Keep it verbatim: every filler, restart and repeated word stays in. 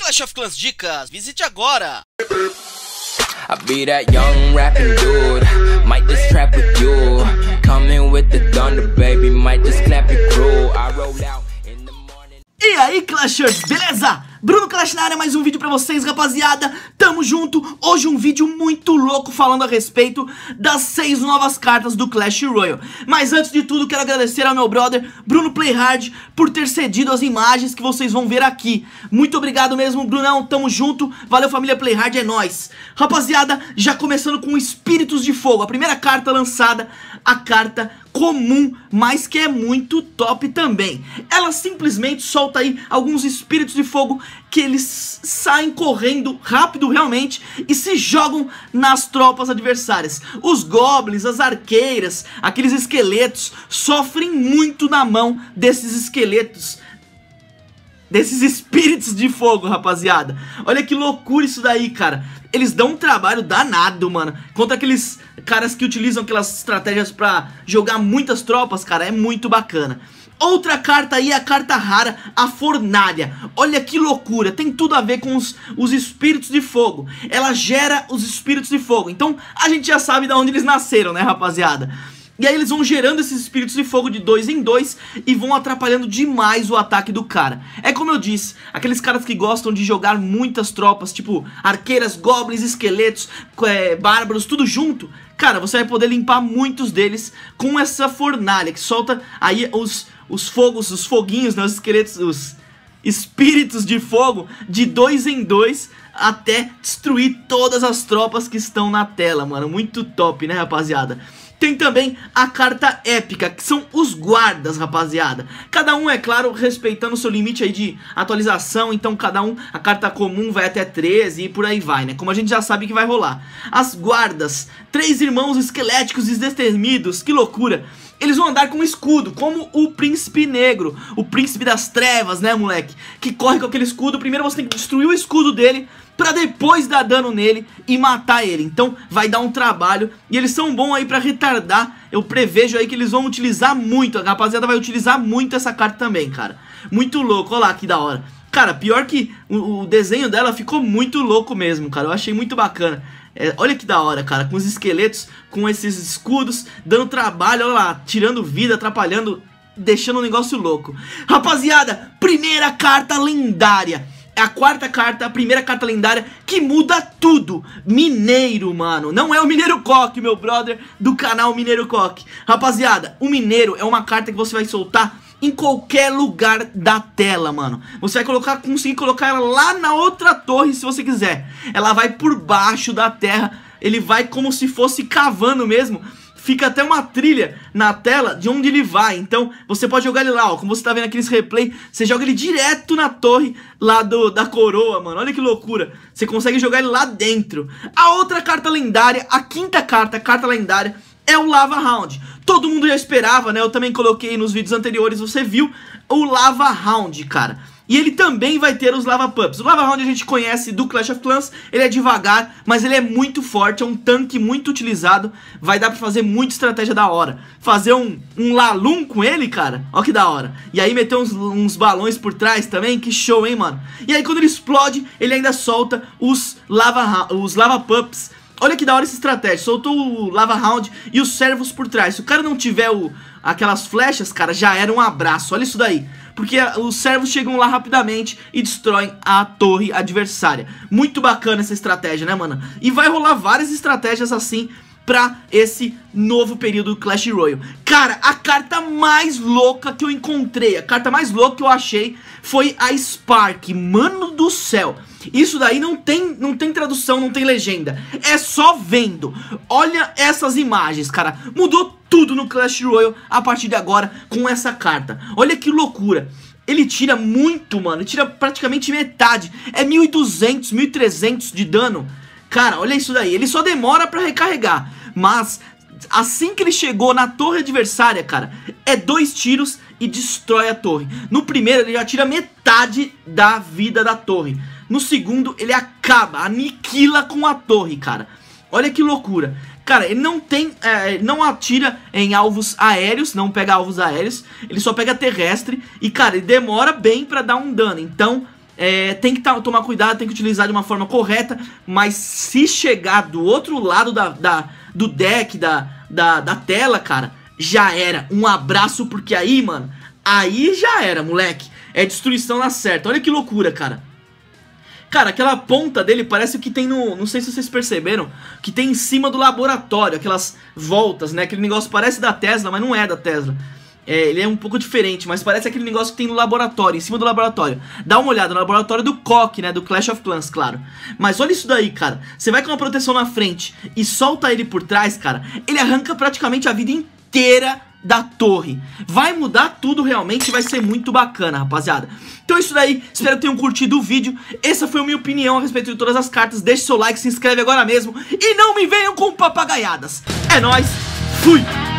Clash of Clans Dicas, visite agora! I be that young rapping dude, might just trap with you, coming with the thunder baby, might just clap it crew, I roll out in the morning. E aí, Clashers, beleza? Bruno Clash na área, mais um vídeo pra vocês, rapaziada. Tamo junto, hoje um vídeo muito louco falando a respeito das seis novas cartas do Clash Royale. Mas antes de tudo, quero agradecer ao meu brother Bruno Playhard por ter cedido as imagens que vocês vão ver aqui. Muito obrigado mesmo, Brunão, tamo junto. Valeu, família Playhard, é nóis. Rapaziada, já começando com Espíritos de Fogo, a primeira carta lançada, a carta comum, mas que é muito top também. Ela simplesmente solta aí alguns espíritos de fogo que eles saem correndo rápido realmente e se jogam nas tropas adversárias. Os goblins, as arqueiras, aqueles esqueletos sofrem muito na mão desses esqueletos, desses espíritos de fogo, rapaziada. Olha que loucura isso daí, cara. Eles dão um trabalho danado, mano, contra aqueles caras que utilizam aquelas estratégias pra jogar muitas tropas, cara. É muito bacana. Outra carta aí é a carta rara, a Fornalha. Olha que loucura, tem tudo a ver com os, os espíritos de fogo. Ela gera os espíritos de fogo, então a gente já sabe de onde eles nasceram, né, rapaziada? E aí eles vão gerando esses espíritos de fogo de dois em dois e vão atrapalhando demais o ataque do cara. É como eu disse, aqueles caras que gostam de jogar muitas tropas, tipo arqueiras, goblins, esqueletos, é, bárbaros, tudo junto. Cara, você vai poder limpar muitos deles com essa fornalha que solta aí os, os fogos, os foguinhos, né, os esqueletos, os espíritos de fogo de dois em dois até destruir todas as tropas que estão na tela, mano. Muito top, né, rapaziada? Tem também a carta épica, que são os guardas, rapaziada. Cada um, é claro, respeitando o seu limite aí de atualização. Então cada um, a carta comum vai até treze e por aí vai, né? Como a gente já sabe que vai rolar. As guardas, três irmãos esqueléticos e destemidos, que loucura. Eles vão andar com um escudo, como o Príncipe Negro, o Príncipe das Trevas, né, moleque? Que corre com aquele escudo. Primeiro você tem que destruir o escudo dele pra depois dar dano nele e matar ele. Então vai dar um trabalho. E eles são bons aí pra retardar. Eu prevejo aí que eles vão utilizar muito. A rapaziada vai utilizar muito essa carta também, cara. Muito louco, olha lá que da hora. Cara, pior que o, o desenho dela ficou muito louco mesmo, cara. Eu achei muito bacana. É, olha que da hora, cara, com os esqueletos, com esses escudos, dando trabalho, olha lá, tirando vida, atrapalhando, deixando um negócio louco. Rapaziada, primeira carta lendária. É a quarta carta, a primeira carta lendária que muda tudo. Mineiro, mano. Não é o Mineiro Coque, meu brother do canal Mineiro Coque. Rapaziada, o Mineiro é uma carta que você vai soltar em qualquer lugar da tela, mano. Você vai colocar, conseguir colocar ela lá na outra torre se você quiser. Ela vai por baixo da terra. Ele vai como se fosse cavando mesmo. Fica até uma trilha na tela de onde ele vai. Então você pode jogar ele lá, ó. Como você tá vendo aqui nesse replay, você joga ele direto na torre lá do, da coroa, mano. Olha que loucura. Você consegue jogar ele lá dentro. A outra carta lendária, a quinta carta, a carta lendária, é o Lava Hound. Todo mundo já esperava, né? Eu também coloquei nos vídeos anteriores, você viu o Lava Hound, cara. E ele também vai ter os Lava Pups. O Lava Hound a gente conhece do Clash of Clans. Ele é devagar, mas ele é muito forte. É um tanque muito utilizado. Vai dar pra fazer muita estratégia da hora. Fazer um, um Lalum com ele, cara. Ó que da hora. E aí meter uns, uns balões por trás também. Que show, hein, mano. E aí quando ele explode, ele ainda solta os Lava, os lava Pups. Olha que da hora essa estratégia. Soltou o Lava Hound e os servos por trás. Se o cara não tiver o, aquelas flechas, cara, já era um abraço. Olha isso daí. Porque os servos chegam lá rapidamente e destroem a torre adversária. Muito bacana essa estratégia, né, mano? E vai rolar várias estratégias assim pra esse novo período do Clash Royale. Cara, a carta mais louca que eu encontrei, a carta mais louca que eu achei foi a Spark. Mano do céu, isso daí não tem, não tem tradução, não tem legenda. É só vendo. Olha essas imagens, cara. Mudou tudo no Clash Royale a partir de agora com essa carta. Olha que loucura. Ele tira muito, mano. Ele tira praticamente metade. É mil e duzentos, mil e trezentos de dano. Cara, olha isso daí. Ele só demora pra recarregar. Mas assim que ele chegou na torre adversária, cara, é dois tiros e destrói a torre. No primeiro ele já tira metade da vida da torre. No segundo ele acaba, aniquila com a torre, cara. Olha que loucura. Cara, ele não tem, é, não atira em alvos aéreos, não pega alvos aéreos. Ele só pega terrestre e, cara, ele demora bem pra dar um dano. Então, é, tem que tomar cuidado, tem que utilizar de uma forma correta. Mas se chegar do outro lado da, da, do deck, da, da, da tela, cara, já era. Um abraço, porque aí, mano, aí já era, moleque. É destruição na certa. Olha que loucura, cara. Cara, aquela ponta dele parece o que tem no... Não sei se vocês perceberam, que tem em cima do laboratório. Aquelas voltas, né? Aquele negócio parece da Tesla, mas não é da Tesla. É, ele é um pouco diferente, mas parece aquele negócio que tem no laboratório, em cima do laboratório. Dá uma olhada no laboratório do C O C, né? Do Clash of Clans, claro. Mas olha isso daí, cara. Você vai com uma proteção na frente e solta ele por trás, cara. Ele arranca praticamente a vida inteira da torre. Vai mudar tudo realmente, vai ser muito bacana, rapaziada. Então é isso daí, espero que tenham curtido o vídeo. Essa foi a minha opinião a respeito de todas as cartas. Deixe seu like, se inscreve agora mesmo e não me venham com papagaiadas. É nóis, fui!